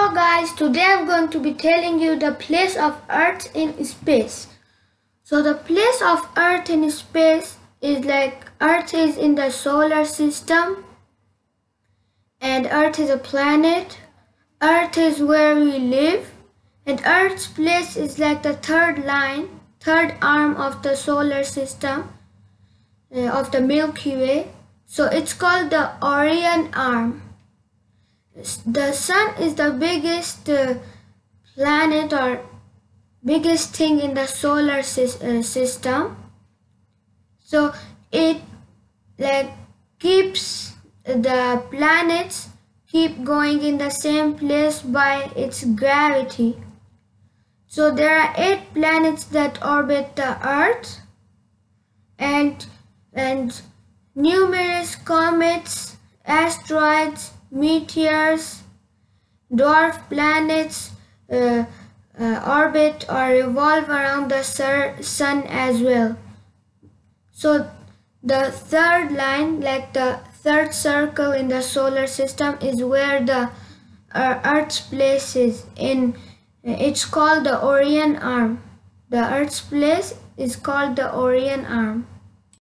Hello guys, today I'm going to be telling you the place of Earth in space. So the place of Earth in space is like Earth is in the solar system and Earth is a planet. Earth is where we live and Earth's place is like the third arm of the solar system of the Milky Way. So it's called the Orion arm. The sun is the biggest planet or biggest thing in the solar system. So it keeps the planets keep going in the same place by its gravity. So there are 8 planets that orbit the Earth and numerous comets, asteroids, meteors, dwarf planets orbit or revolve around the sun as well. So the third line, like the third circle in the solar system, is where the Earth's place is in. It's called the Orion arm. The Earth's place is called the Orion arm.